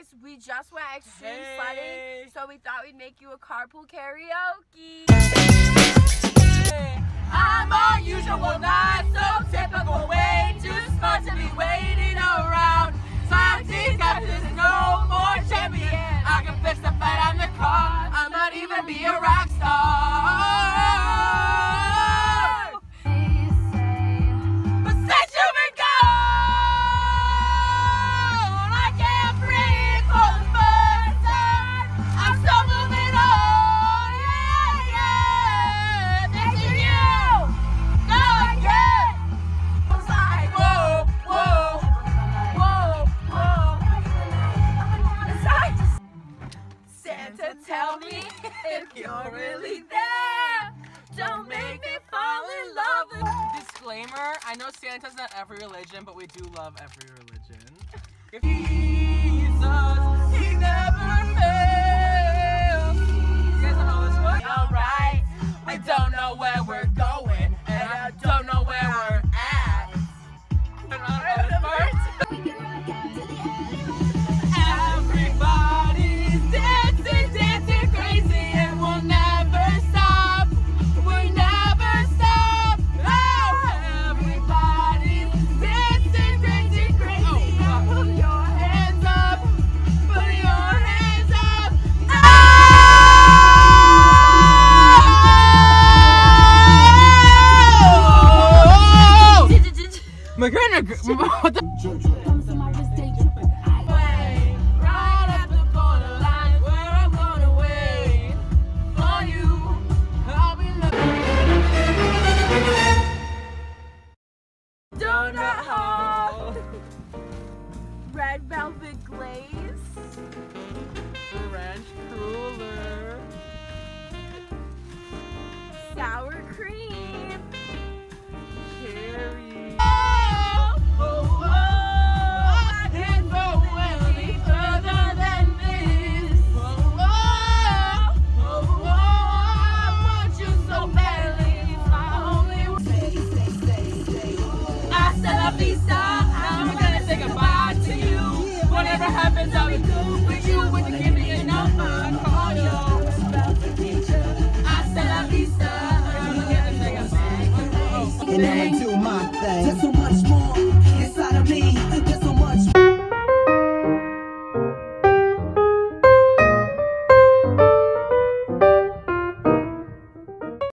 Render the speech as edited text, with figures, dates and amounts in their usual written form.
we just went extreme sledding, so we thought we'd make you a carpool karaoke. I'm unusual, not so typical, way too smart to be waiting around. Foxy got this no more champion. I can fix the fight on the car. I might even be a rock star. But since you've been gone, I can't breathe for the first time. I'm still moving on, yeah, yeah. Thanks to you, no again. I was like, whoa, whoa, whoa, whoa. Santa, tell me if you're really there. Don't make me fall in love with. Disclaimer, I know Santa's not every religion, but we do love every religion. If Jesus, he never fails. You guys know this one? Alright, we don't know where we're going, and I don't know where we're at. Everybody's dancing, dancing crazy, and we'll never stop. We'll never stop. Oh, everybody's dancing, dancing crazy. Put your hands up. Put your hands up. Oh! My grandma, what the? Right at the borderline where I'm gonna wait for you. I'll be Donut hole, red velvet glaze, Ranch cruller. sour cream, Cherry. oh, oh, oh, I can't go any further than this. Oh, oh, oh, oh, I want you so badly. It's my only hasta la vista. I'm gonna say goodbye to you. Whatever happens, I'll be cool with you. With the give me a number, I call you. Hasta la vista. I'm gonna say goodbye. And I'ma do my thing. There's so much more inside of me.